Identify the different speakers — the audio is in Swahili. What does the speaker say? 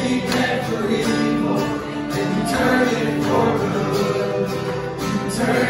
Speaker 1: we meant for evil, and you turn it for good. You turn